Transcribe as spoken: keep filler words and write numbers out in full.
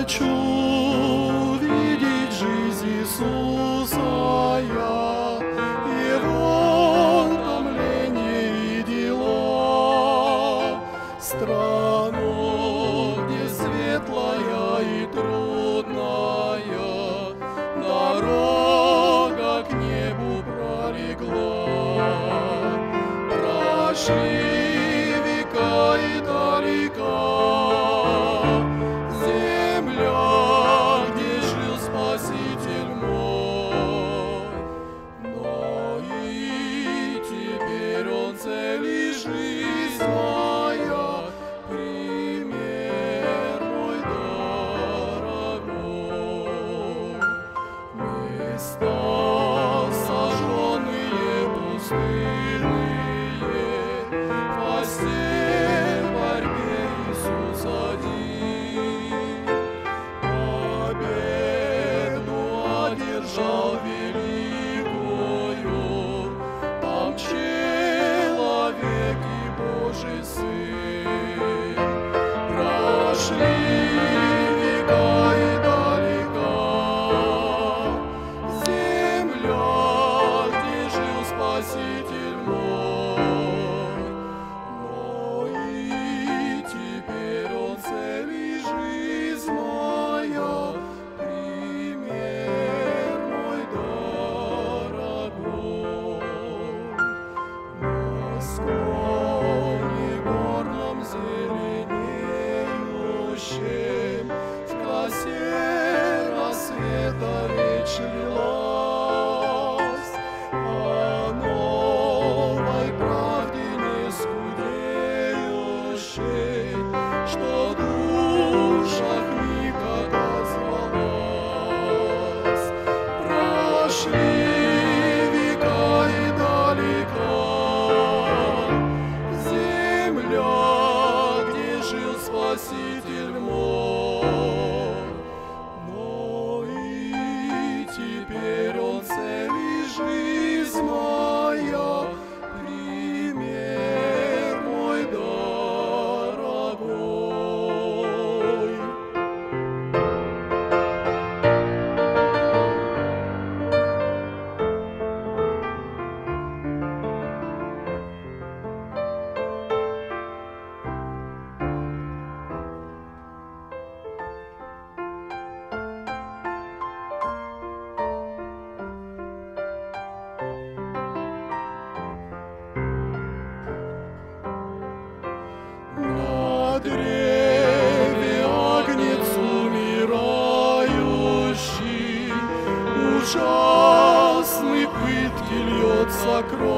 хочу видеть жизнь Иисуса я, Его томление и дела, страну, где светлая и трудная дорога к небу пролегла. Прошли века и далека земля, где жил Спаситель мой, но и теперь Он цель и жизнь моя, пример мой дорогой. Места сожженные, пустынные, в борьбе Иисус один, победу одержал великую, там человек и Божий Сын. Прошли века и далека земля, где жил Спаситель мой, но и теперь Он цель и жизнь моя, пример мой дорогой. На склоне горном зеленеющем в красе рассвета речь лилась о новой правде не скудеющей, что в душах никогда звалась. Прошли века и далека земля, где жил Спаситель мой, но и теперь Он цель и жизнь моя, пример мой дорогой. На древе агнец умирающий, ужасной пытки льется кровь.